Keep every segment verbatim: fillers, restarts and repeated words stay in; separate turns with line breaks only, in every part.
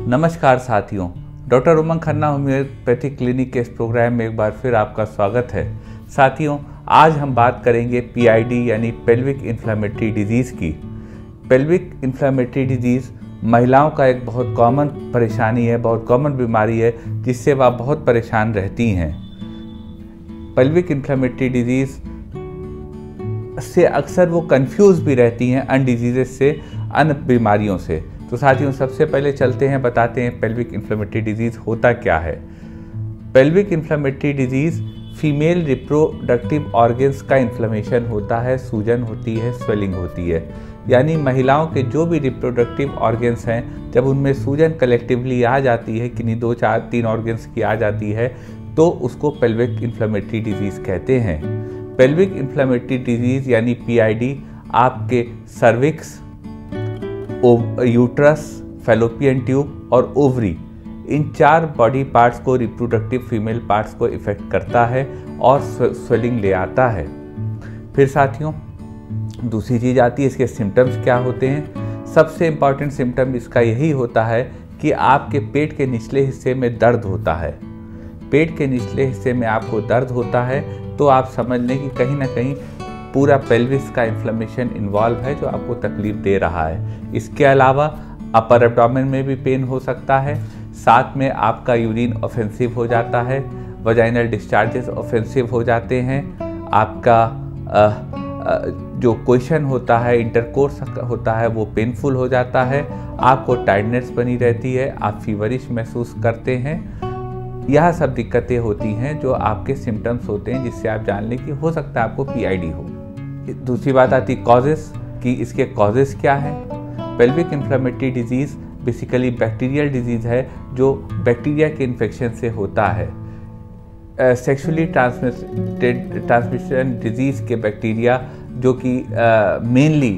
नमस्कार साथियों, doctor Umang Khanna homeopathic clinic के इस प्रोग्राम में एक बार फिर आपका स्वागत है। साथियों, आज हम बात करेंगे पीआईडी यानी पेल्विक इन्फ्लेमेटरी डिजीज़ की। पेल्विक इन्फ्लेमेटरी डिजीज़ महिलाओं का एक बहुत कॉमन परेशानी है, बहुत कॉमन बीमारी है जिससे वह बहुत परेशान रहती हैं। पेल्विक इन्फ्लेमेटरी डिजीज़ से अक्सर वो कंफ्यूज भी रहती हैं अन्य डिजीज़ से, अन्य बीमारियों से। तो साथियों, सबसे पहले चलते हैं, बताते हैं पेल्विक इन्फ्लेमेटरी डिजीज़ होता क्या है। Pelvic inflammatory disease female reproductive organs का इन्फ्लेमेशन होता है, सूजन होती है, स्वेलिंग होती है। यानी महिलाओं के जो भी रिप्रोडक्टिव ऑर्गन्स हैं, जब उनमें सूजन कलेक्टिवली आ जाती है, किन्हीं दो चार तीन ऑर्गन्स की आ जाती है, तो उसको पेल्विक इन्फ्लेमेटरी डिजीज़ कहते हैं। पेल्विक इन्फ्लेमेटरी डिजीज़ यानी पीआईडी आपके सर्विक्स, यूट्रस, फैलोपियन ट्यूब और ओवरी, इन चार बॉडी पार्ट्स को, रिप्रोडक्टिव फीमेल पार्ट्स को इफेक्ट करता है और स्वेलिंग ले आता है। फिर साथियों, दूसरी चीज़ आती है इसके सिम्टम्स क्या होते हैं। सबसे इम्पॉर्टेंट सिम्टम इसका यही होता है कि आपके पेट के निचले हिस्से में दर्द होता है। पेट के निचले हिस्से में आपको दर्द होता है तो आप समझ लें कि कहीं ना कहीं पूरा पेल्विस का इन्फ्लेमेशन इन्वॉल्व है जो आपको तकलीफ दे रहा है। इसके अलावा अपर एब्डोमेन में भी पेन हो सकता है, साथ में आपका यूरिन ऑफेंसिव हो जाता है, वजाइनल डिस्चार्जेस ऑफेंसिव हो जाते हैं, आपका आ, आ, जो क्वेश्चन होता है, इंटरकोर्स होता है, वो पेनफुल हो जाता है, आपको टायर्डनेस बनी रहती है, आप फीवरिश महसूस करते हैं। यह सब दिक्कतें होती हैं जो आपके सिम्टम्स होते हैं, जिससे आप जान लें कि हो सकता है आपको पीआईडी हो। दूसरी बात आती है कॉजेस कि इसके कॉजेस क्या हैं। Pelvic inflammatory disease basically bacterial disease है जो बैक्टीरिया के इन्फेक्शन से होता है। सेक्सुअली ट्रांसमिटेड ट्रांसमिशन डिजीज़ के बैक्टीरिया जो कि मेनली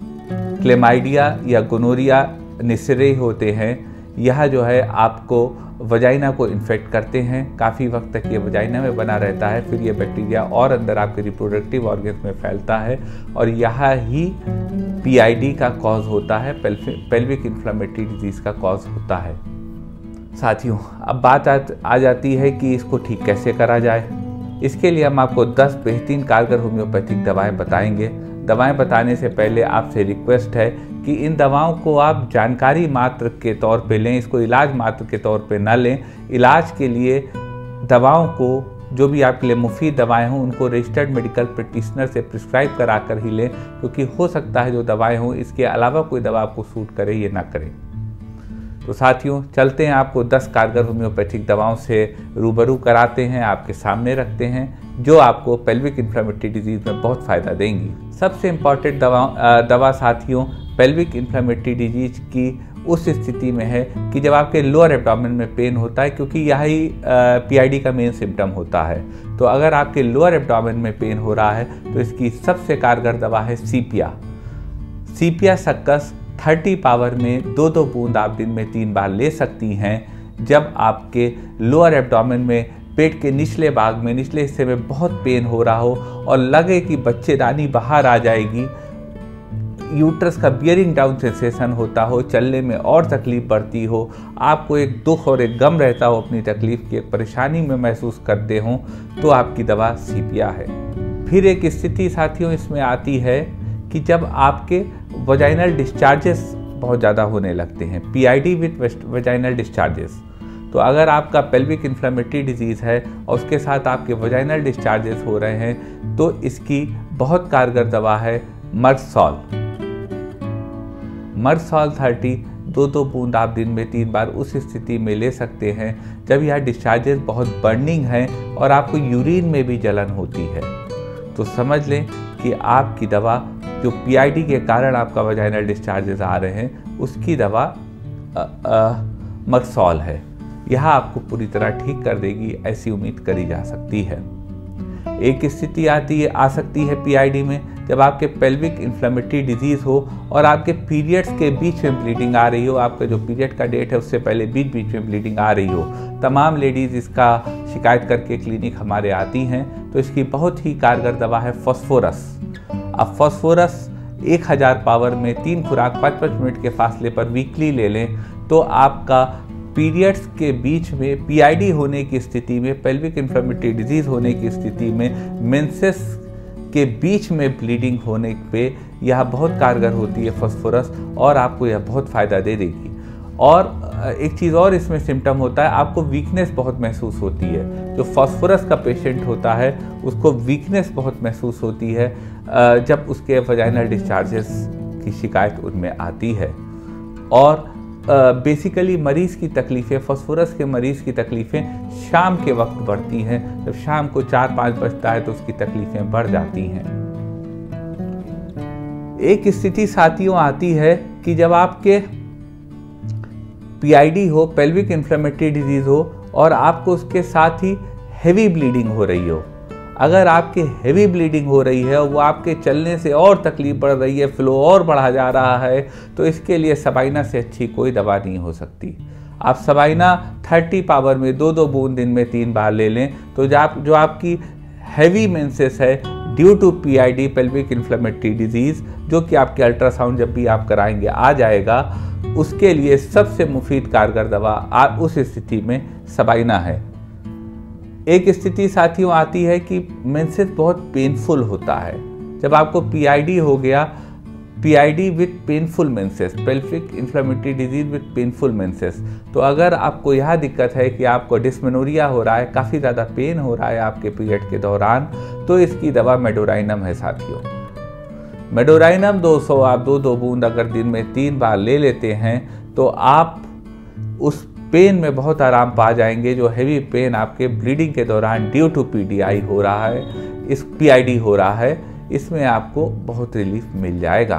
क्लेमाइडिया या गोनोरिया निसरे होते हैं, यह जो है आपको वजाइना को इन्फेक्ट करते हैं। काफ़ी वक्त तक ये वजाइना में बना रहता है, फिर ये बैक्टीरिया और अंदर आपके रिप्रोडक्टिव ऑर्गन्स में फैलता है और यह ही पीआईडी का कॉज होता है, पेल्विक इन्फ्लेमेटरी डिजीज़ का कॉज होता है। साथियों, अब बात आ, आ जाती है कि इसको ठीक कैसे करा जाए। इसके लिए हम आपको दस बेहतरीन कारगर होम्योपैथिक दवाएं बताएंगे। दवाएं बताने से पहले आपसे रिक्वेस्ट है कि इन दवाओं को आप जानकारी मात्र के तौर पे लें, इसको इलाज मात्र के तौर पे ना लें। इलाज के लिए दवाओं को, जो भी आपके लिए मुफीद दवाएं हों, उनको रजिस्टर्ड मेडिकल प्रैक्टिशनर से प्रिस्क्राइब करा कर ही लें, क्योंकि हो सकता है जो दवाएं हों इसके अलावा कोई दवा आपको सूट करे या ना करे। तो साथियों, चलते हैं, आपको दस कारगर होम्योपैथिक दवाओं से रूबरू कराते हैं, आपके सामने रखते हैं, जो आपको पेल्विक इन्फ्लेमेटरी डिजीज़ में बहुत फ़ायदा देंगी। सबसे इम्पॉर्टेंट दवा दवा साथियों पेल्विक इन्फ्लेमेटरी डिजीज़ की उस स्थिति में है कि जब आपके लोअर एब्डोमेन में पेन होता है, क्योंकि यही पीआईडी का मेन सिम्टम होता है। तो अगर आपके लोअर एब्डोमेन में पेन हो रहा है तो इसकी सबसे कारगर दवा है सीपिया। सीपिया सक्कस तीस पावर में दो दो बूंद आप दिन में तीन बार ले सकती हैं। जब आपके लोअर एब्डोमेन में, पेट के निचले भाग में, निचले हिस्से में बहुत पेन हो रहा हो और लगे कि बच्चेदानी बाहर आ जाएगी, यूट्रस का बियरिंग डाउन सेंसेशन होता हो, चलने में और तकलीफ बढ़ती हो, आपको एक दुख और एक गम रहता हो, अपनी तकलीफ की एक परेशानी में महसूस करते हो, तो आपकी दवा सीपिया है। फिर एक स्थिति साथियों इसमें आती है कि जब आपके वजाइनल डिस्चार्जेस बहुत ज़्यादा होने लगते हैं, पीआईडी विथ वजाइनल डिस्चार्जेस। तो अगर आपका पेल्विक इन्फ्लेमेटरी डिजीज़ है और उसके साथ आपके वजाइनल डिस्चार्जेस हो रहे हैं, तो इसकी बहुत कारगर दवा है मर्सॉल। मर्सॉल तीस दो दो बूंद आप दिन में तीन बार उस स्थिति में ले सकते हैं जब यह डिस्चार्जेस बहुत बर्निंग है और आपको यूरिन में भी जलन होती है। तो समझ लें कि आपकी दवा, जो पीआईडी के कारण आपका वजाइनल डिस्चार्जेस आ रहे हैं, उसकी दवा मर्सॉल है। यह आपको पूरी तरह ठीक कर देगी, ऐसी उम्मीद करी जा सकती है। एक स्थिति आती है आ सकती है पीआईडी में जब आपके पेल्विक इन्फ्लेमेटरी डिजीज़ हो और आपके पीरियड्स के बीच में ब्लीडिंग आ रही हो, आपका जो पीरियड का डेट है उससे पहले बीच बीच में ब्लीडिंग आ रही हो। तमाम लेडीज़ इसका शिकायत करके क्लिनिक हमारे आती हैं। तो इसकी बहुत ही कारगर दवा है फॉस्फोरस। अब फॉस्फोरस एक हज़ार पावर में तीन खुराक पाँच पाँच मिनट के फासले पर वीकली ले लें तो आपका पीरियड्स के बीच में पीआईडी होने की स्थिति में, पेल्विक इन्फ्लेमेटरी डिजीज होने की स्थिति में, मेंसेस के बीच में ब्लीडिंग होने पे यह बहुत कारगर होती है फास्फोरस, और आपको यह बहुत फ़ायदा दे देगी। और एक चीज़ और इसमें सिम्टम होता है, आपको वीकनेस बहुत महसूस होती है। जो फास्फोरस का पेशेंट होता है उसको वीकनेस बहुत महसूस होती है जब उसके वजाइनल डिस्चार्जेस की शिकायत उनमें आती है। और बेसिकली मरीज़ की तकलीफ़ें, फास्फोरस के मरीज़ की तकलीफ़ें शाम के वक्त बढ़ती हैं। जब शाम को चार पाँच बजता है तो उसकी तकलीफ़ें बढ़ जाती हैं। एक स्थिति साथियों आती है कि जब आपके पीआईडी हो, पेल्विक इन्फ्लेमेटरी डिजीज़ हो, और आपको उसके साथ ही हेवी ब्लीडिंग हो रही हो। अगर आपके हेवी ब्लीडिंग हो रही है और वो आपके चलने से और तकलीफ बढ़ रही है, फ्लो और बढ़ा जा रहा है, तो इसके लिए सबाइना से अच्छी कोई दवा नहीं हो सकती। आप सबाइना तीस पावर में दो दो बूंद दिन में तीन बार ले लें, तो जो आप जो आपकी हैवी मेंसेस है due to PID, pelvic inflammatory disease, जो कि आपके अल्ट्रासाउंड जब भी आप कराएंगे आ जाएगा, उसके लिए सबसे मुफीद कारगर दवा आप उस स्थिति में सबाइना है। एक स्थिति साथियों आती है कि मेंसेस बहुत पेनफुल होता है। जब आपको पीआईडी हो गया, PID with painful menses, pelvic inflammatory disease with painful menses, तो अगर आपको यह दिक्कत है कि आपको डिस्मेनोरिया हो रहा है, काफ़ी ज़्यादा पेन हो रहा है आपके पीरियड के दौरान, तो इसकी दवा मेडोराइनम है साथियों। मेडोराइनम दो सौ आप दो दो बूंद अगर दिन में तीन बार ले लेते हैं तो आप उस पेन में बहुत आराम पा जाएंगे। जो हेवी पेन आपके ब्लीडिंग के दौरान ड्यू टू पीडीआई हो रहा है, इस पीआईडी हो रहा है, इसमें आपको बहुत रिलीफ मिल जाएगा।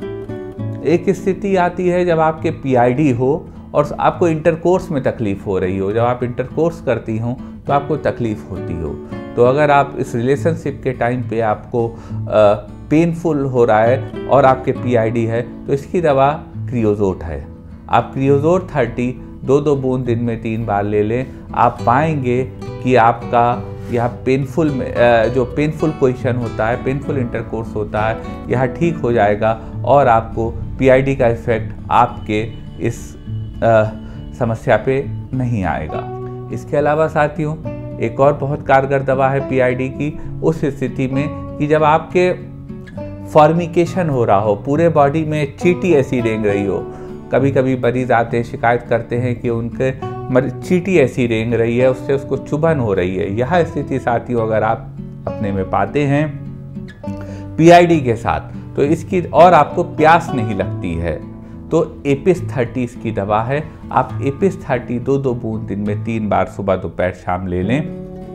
एक स्थिति आती है जब आपके पीआईडी हो और आपको इंटरकोर्स में तकलीफ हो रही हो। जब आप इंटरकोर्स करती हो तो आपको तकलीफ होती हो, तो अगर आप इस रिलेशनशिप के टाइम पे आपको पेनफुल हो रहा है और आपके पीआईडी है, तो इसकी दवा क्रियोजोट है। आप क्रियोजोट तीस दो दो बूंद दिन में तीन बार ले लें, आप पाएंगे कि आपका यह पेनफुल में जो पेनफुल पोजीशन होता है, पेनफुल इंटरकोर्स होता है, यह ठीक हो जाएगा और आपको पीआईडी का इफेक्ट आपके इस आ, समस्या पे नहीं आएगा। इसके अलावा साथियों एक और बहुत कारगर दवा है पीआईडी की, उस स्थिति में कि जब आपके फॉर्मिकेशन हो रहा हो, पूरे बॉडी में चींटी ऐसी रेंग रही हो। कभी कभी मरीज आते हैं, शिकायत करते हैं कि उनके चींटी ऐसी रेंग रही है, उससे उसको चुभन हो रही है। यह स्थिति साथियों अगर आप अपने में पाते हैं पीआईडी के साथ, तो इसकी और आपको प्यास नहीं लगती है, तो एपिस तीस की दवा है। आप एपिस तीस दो दो बूंद दिन में तीन बार सुबह दोपहर शाम ले लें,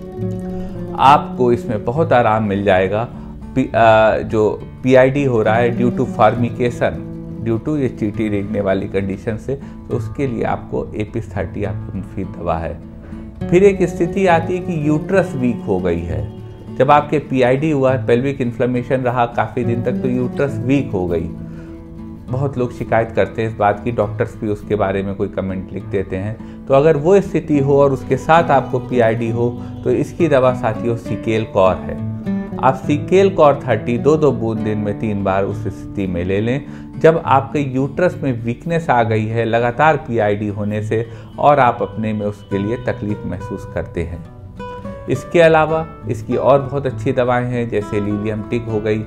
आपको इसमें बहुत आराम मिल जाएगा। पी, आ, जो पीआईडी हो रहा है due to formication, due to ये चींटी रेंगने वाली कंडीशन से, तो उसके लिए आपको एपिस तीस आपको मुफीद दवा है। फिर एक स्थिति आती है कि यूट्रस वीक हो गई है। जब आपके पीआईडी हुआ, पेल्विक इन्फ्लेमेशन रहा काफ़ी दिन तक, तो यूट्रस वीक हो गई। बहुत लोग शिकायत करते हैं इस बात की, डॉक्टर्स भी उसके बारे में कोई कमेंट लिख देते हैं। तो अगर वो स्थिति हो और उसके साथ आपको पीआईडी हो, तो इसकी दवा साथियों सीकेल कॉर है। आप सीकेल कॉर तीस दो दो बूंद दिन में तीन बार उस स्थिति में ले लें, जब आपके यूट्रस में वीकनेस आ गई है लगातार पीआईडी होने से और आप अपने में उसके लिए तकलीफ महसूस करते हैं। इसके अलावा इसकी और बहुत अच्छी दवाएं हैं, जैसे लीलियम टिक हो गई,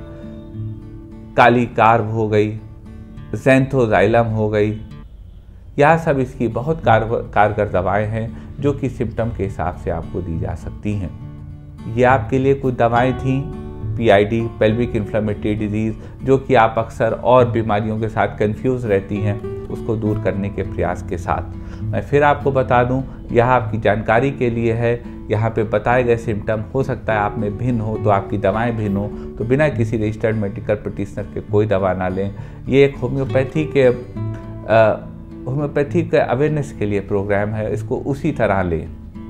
काली कार्ब हो गई, ज़ैंथोज़ाइलम हो गई। यह सब इसकी बहुत कारगर दवाएं हैं जो कि सिम्टम के हिसाब से आपको दी जा सकती हैं। ये आपके लिए कुछ दवाएं थीं पीआईडी, पेल्विक इन्फ्लेमेटरी डिजीज़, जो कि आप अक्सर और बीमारियों के साथ कंफ्यूज रहती हैं, उसको दूर करने के प्रयास के साथ। मैं फिर आपको बता दूं, यह आपकी जानकारी के लिए है। यहाँ पे बताए गए सिम्टम हो सकता है आप में भिन्न हो, तो आपकी दवाएं भिन्न हो, तो बिना किसी रजिस्टर्ड मेडिकल प्रैक्टिशनर के कोई दवा ना लें। ये एक होम्योपैथी के होम्योपैथी के अवेयरनेस के लिए प्रोग्राम है, इसको उसी तरह लें।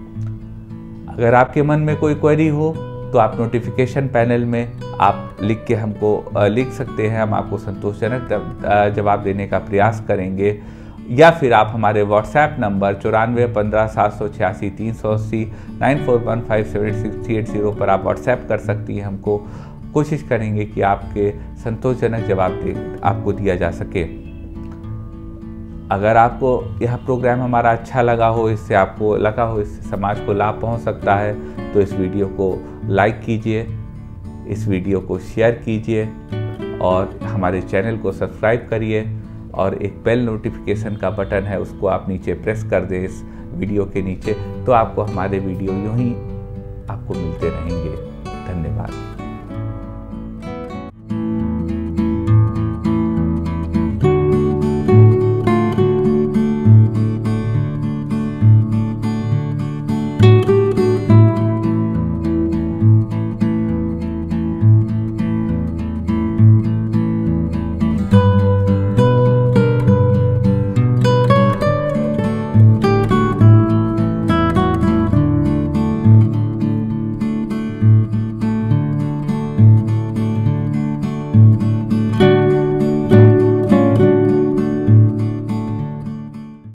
अगर आपके मन में कोई क्वेरी हो तो आप नोटिफिकेशन पैनल में आप लिख के हमको लिख सकते हैं, हम आपको संतोषजनक जवाब देने का प्रयास करेंगे। या फिर आप हमारे व्हाट्सएप नंबर चौरानवे पंद्रह सात सौ छियासी तीन सौ अस्सी nine four one five seven six three eight zero पर आप व्हाट्सएप कर सकती हैं हमको। कोशिश करेंगे कि आपके संतोषजनक जवाब दे आपको दिया जा सके। अगर आपको यह प्रोग्राम हमारा अच्छा लगा हो, इससे आपको लगा हो इससे समाज को लाभ पहुंच सकता है, तो इस वीडियो को लाइक कीजिए, इस वीडियो को शेयर कीजिए और हमारे चैनल को सब्सक्राइब करिए और एक बेल नोटिफिकेशन का बटन है उसको आप नीचे प्रेस कर दें इस वीडियो के नीचे, तो आपको हमारे वीडियो यूं ही आपको मिल